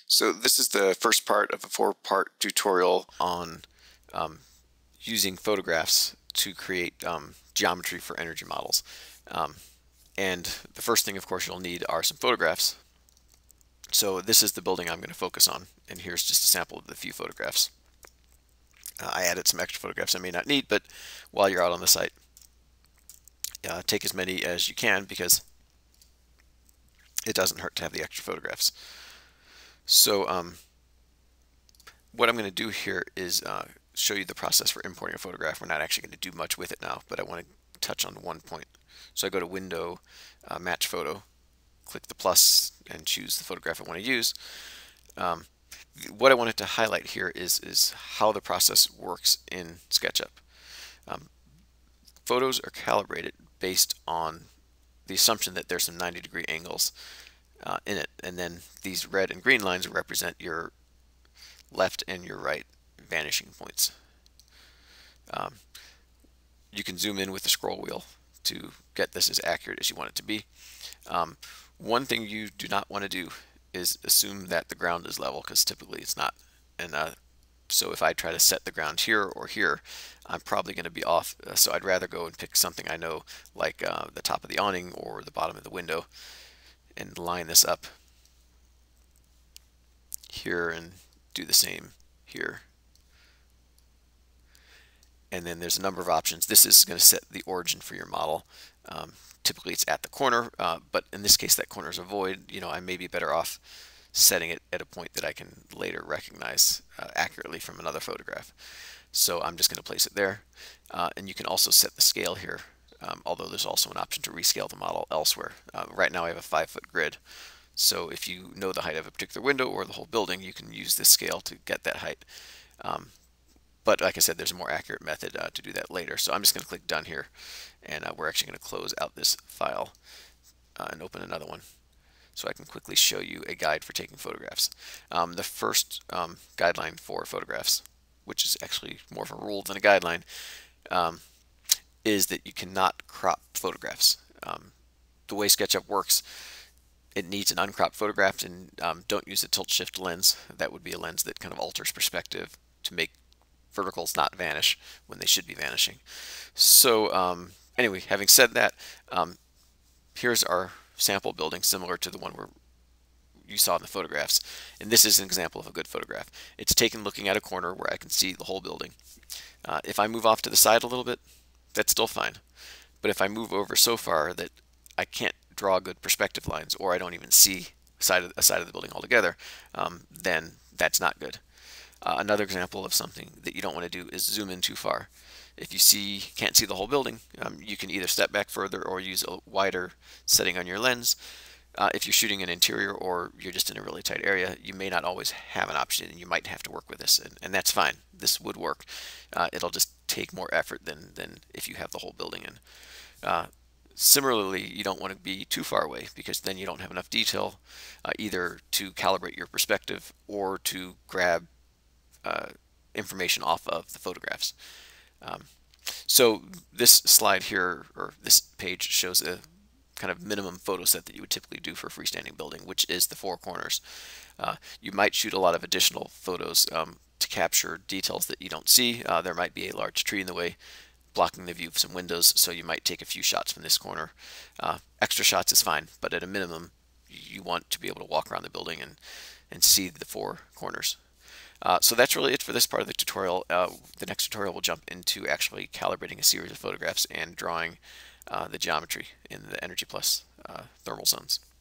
So this is the first part of a four-part tutorial on using photographs to create geometry for energy models. And the first thing, of course, you'll need are some photographs. So this is the building I'm going to focus on, and here's just a sample of the few photographs. I added some extra photographs I may not need, but while you're out on the site, take as many as you can because it doesn't hurt to have the extra photographs. So what I'm going to do here is show you the process for importing a photograph. We're not actually going to do much with it now, but I want to touch on one point. So I go to Window, Match Photo, click the plus, and choose the photograph I want to use. What I wanted to highlight here is how the process works in SketchUp. Photos are calibrated based on the assumption that there's some 90-degree angles in it, and then these red and green lines represent your left and your right vanishing points. You can zoom in with the scroll wheel to get this as accurate as you want it to be. One thing you do not want to do is assume that the ground is level, because typically it's not. And so if I try to set the ground here or here, I'm probably going to be off. So I'd rather go and pick something I know, like the top of the awning or the bottom of the window, and line this up here and do the same here. And then there's a number of options. This is going to set the origin for your model. Typically it's at the corner, but in this case that corner is a void. I may be better off setting it at a point that I can later recognize accurately from another photograph. So I'm just going to place it there. And you can also set the scale here, although there's also an option to rescale the model elsewhere. Right now I have a 5-foot grid. So if you know the height of a particular window or the whole building, you can use this scale to get that height. But like I said, there's a more accurate method to do that later. So I'm just going to click Done here, and we're actually going to close out this file and open another one so I can quickly show you a guide for taking photographs. The first guideline for photographs, which is actually more of a rule than a guideline, is that you cannot crop photographs. The way SketchUp works, it needs an uncropped photograph, and don't use a tilt shift lens. That would be a lens that kind of alters perspective to make verticals not vanish when they should be vanishing. So anyway, having said that, here's our sample building similar to the one where you saw in the photographs, and this is an example of a good photograph. It's taken looking at a corner where I can see the whole building. If I move off to the side a little bit, that's still fine, but if I move over so far that I can't draw good perspective lines, or I don't even see a side of the building altogether, then that's not good. Another example of something that you don't want to do is zoom in too far. If you can't see the whole building, you can either step back further or use a wider setting on your lens. If you're shooting an interior or you're just in a really tight area, you may not always have an option, and you might have to work with this, and that's fine. This would work. It'll just take more effort than if you have the whole building in. Similarly, you don't want to be too far away, because then you don't have enough detail either to calibrate your perspective or to grab information off of the photographs. So this slide here, or this page, shows a kind of minimum photo set that you would typically do for a freestanding building, which is the 4 corners. You might shoot a lot of additional photos to capture details that you don't see. There might be a large tree in the way, blocking the view of some windows, so you might take a few shots from this corner. Extra shots is fine, but at a minimum, you want to be able to walk around the building and see the 4 corners. So that's really it for this part of the tutorial. The next tutorial will jump into actually calibrating a series of photographs and drawing the geometry in the EnergyPlus thermal zones.